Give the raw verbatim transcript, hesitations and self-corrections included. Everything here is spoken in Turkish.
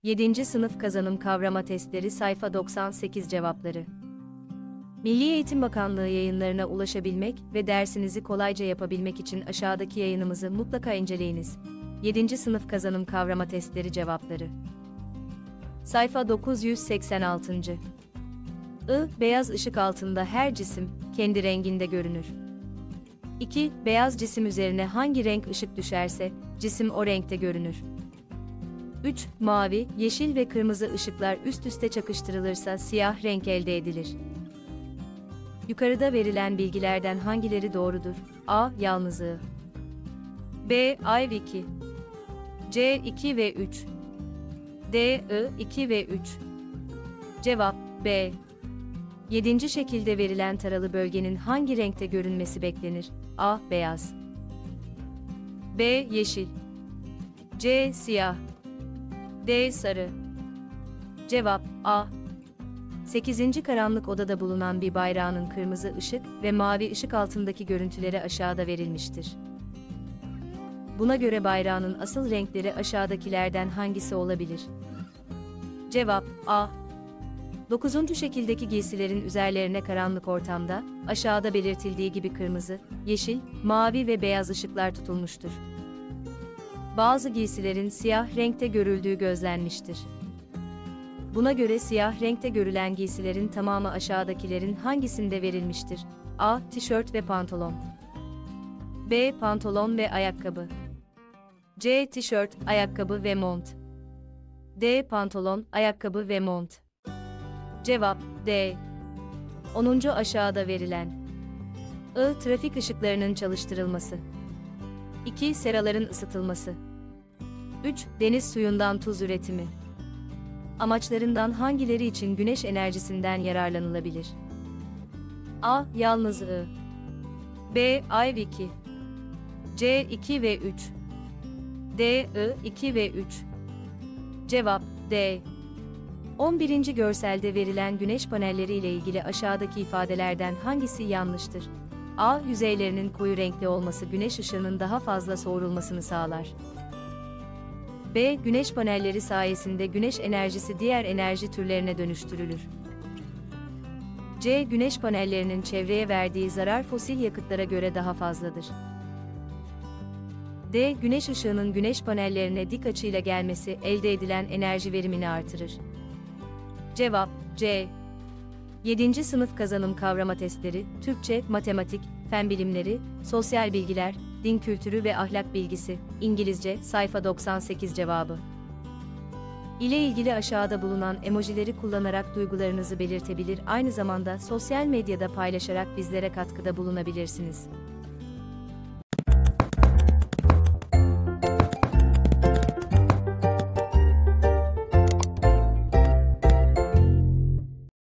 yedinci Sınıf Kazanım Kavrama Testleri Sayfa doksan sekiz Cevapları. Milli Eğitim Bakanlığı yayınlarına ulaşabilmek ve dersinizi kolayca yapabilmek için aşağıdaki yayınımızı mutlaka inceleyiniz. yedinci Sınıf Kazanım Kavrama Testleri Cevapları. Sayfa dokuz yüz seksen altı. I. Beyaz ışık altında her cisim, kendi renginde görünür. iki. Beyaz cisim üzerine hangi renk ışık düşerse, cisim o renkte görünür. üç. Mavi, yeşil ve kırmızı ışıklar üst üste çakıştırılırsa siyah renk elde edilir. Yukarıda verilen bilgilerden hangileri doğrudur? A. Yalnız I. B. I iki. C. iki ve üç. D. I iki ve üç. Cevap B. yedinci şekilde verilen taralı bölgenin hangi renkte görünmesi beklenir? A. Beyaz. B. Yeşil. C. Siyah. D. Sarı. Cevap A. sekizinci Karanlık odada bulunan bir bayrağının kırmızı ışık ve mavi ışık altındaki görüntüleri aşağıda verilmiştir. Buna göre bayrağının asıl renkleri aşağıdakilerden hangisi olabilir? Cevap A. dokuzuncu şekildeki giysilerin üzerlerine karanlık ortamda, aşağıda belirtildiği gibi kırmızı, yeşil, mavi ve beyaz ışıklar tutulmuştur. Bazı giysilerin siyah renkte görüldüğü gözlenmiştir. Buna göre siyah renkte görülen giysilerin tamamı aşağıdakilerin hangisinde verilmiştir? A. Tişört ve pantolon. B. Pantolon ve ayakkabı. C. Tişört, ayakkabı ve mont. D. Pantolon, ayakkabı ve mont. Cevap D. onuncu Aşağıda verilen. I. Trafik ışıklarının çalıştırılması. iki. Seraların ısıtılması. üç. Deniz suyundan tuz üretimi. Amaçlarından hangileri için güneş enerjisinden yararlanılabilir? A. Yalnız I. B. I iki. C. iki ve üç. D. I iki ve üç. Cevap D. on birinci Görselde verilen güneş panelleri ile ilgili aşağıdaki ifadelerden hangisi yanlıştır? A. Yüzeylerinin koyu renkli olması güneş ışığının daha fazla soğurulmasını sağlar. B. Güneş panelleri sayesinde güneş enerjisi diğer enerji türlerine dönüştürülür. C. Güneş panellerinin çevreye verdiği zarar fosil yakıtlara göre daha fazladır. D. Güneş ışığının güneş panellerine dik açıyla gelmesi elde edilen enerji verimini artırır. Cevap C. yedinci Sınıf Kazanım Kavrama Testleri, Türkçe, Matematik, Fen Bilimleri, Sosyal Bilgiler, Din Kültürü ve Ahlak Bilgisi, İngilizce, sayfa doksan sekiz Cevabı. İle ilgili aşağıda bulunan emojileri kullanarak duygularınızı belirtebilir, aynı zamanda sosyal medyada paylaşarak bizlere katkıda bulunabilirsiniz.